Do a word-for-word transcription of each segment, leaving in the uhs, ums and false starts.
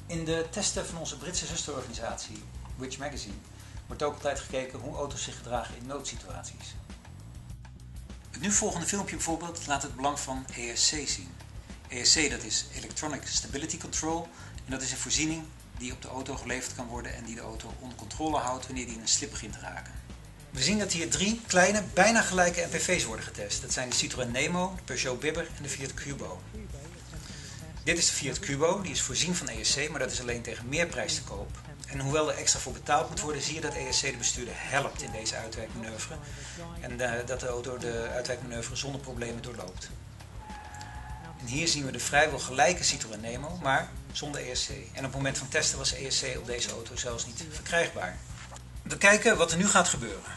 In de testen van onze Britse zusterorganisatie, Which Magazine, wordt ook altijd gekeken hoe auto's zich gedragen in noodsituaties. Het nu volgende filmpje bijvoorbeeld laat het belang van E S C zien. E S C dat is Electronic Stability Control en dat is een voorziening die op de auto geleverd kan worden en die de auto onder controle houdt wanneer die in een slip begint te raken. We zien dat hier drie kleine, bijna gelijke M P V's worden getest. Dat zijn de Citroën Nemo, de Peugeot Bibber en de Fiat Cubo. Dit is de Fiat Cubo, die is voorzien van E S C, maar dat is alleen tegen meerprijs te koop. En hoewel er extra voor betaald moet worden, zie je dat E S C de bestuurder helpt in deze uitwijkmanoeuvre. En uh, dat de auto de uitwijkmanoeuvre zonder problemen doorloopt. En hier zien we de vrijwel gelijke Citroën Nemo, maar zonder E S C. En op het moment van testen was E S C op deze auto zelfs niet verkrijgbaar. We kijken wat er nu gaat gebeuren.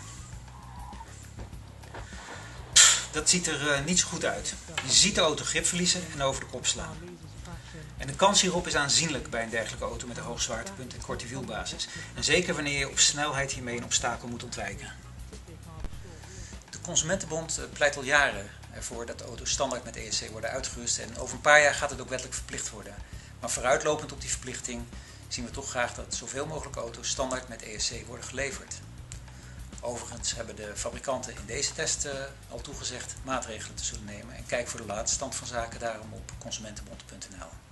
Dat ziet er uh, niet zo goed uit. Je ziet de auto grip verliezen en over de kop slaan. En de kans hierop is aanzienlijk bij een dergelijke auto met een hoog zwaartepunt en korte wielbasis. En zeker wanneer je op snelheid hiermee een obstakel moet ontwijken. De Consumentenbond pleit al jaren ervoor dat de auto's standaard met E S C worden uitgerust. En over een paar jaar gaat het ook wettelijk verplicht worden. Maar vooruitlopend op die verplichting zien we toch graag dat zoveel mogelijk auto's standaard met E S C worden geleverd. Overigens hebben de fabrikanten in deze test uh, al toegezegd maatregelen te zullen nemen. En kijk voor de laatste stand van zaken daarom op consumentenbond punt n l.